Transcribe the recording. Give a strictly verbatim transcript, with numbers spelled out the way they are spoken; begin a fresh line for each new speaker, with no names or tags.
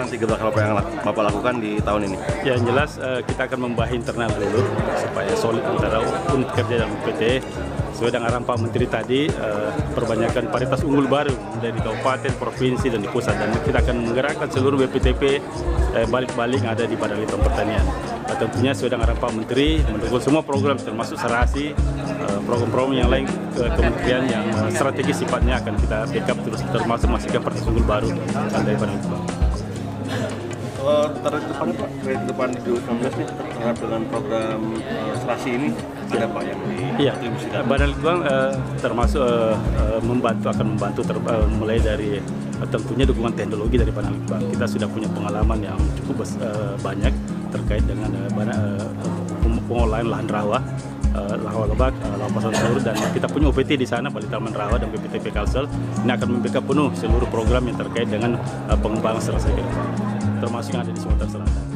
nanti gebrakan Bapak yang Bapak lakukan di tahun ini?
Ya, yang jelas uh, kita akan membahas internal dulu supaya solid antara unit kerja dan U P T. Sesuai dengan arahan Pak Menteri tadi, uh, perbanyakan paritas unggul baru dari kabupaten, provinsi, dan di pusat. Dan kita akan menggerakkan seluruh B P T P uh, balik-balik yang ada di Badan Litbang Pertanian. Uh, tentunya sesuai dengan arahan Pak Menteri, mendukung semua program termasuk serasi, uh, program-program yang lain ke kementerian yang uh, strategis sifatnya akan kita backup terus, termasuk memastikan paritas unggul baru uh, dari Badan Litbang.
Uh, target depannya Pak, target depan di dua ribu sembilan belas nih terhadap dengan program uh, serasi ini ada Pak yang
Iya, Badan Litbang uh, termasuk uh, uh, membantu akan membantu ter, uh, mulai dari uh, tentunya dukungan teknologi dari Badan Litbang. Kita sudah punya pengalaman yang cukup uh, banyak terkait dengan uh, uh, pengolahan lahan rawa, uh, rawa lebak, uh, rawa pasar sayur, dan kita punya O P T di sana, Balai Taman Rawa dan B P T P Kalsel. Ini akan membackup penuh seluruh program yang terkait dengan uh, pengembangan serasi ke depan, termasuk yang ada di Sumatera Selatan.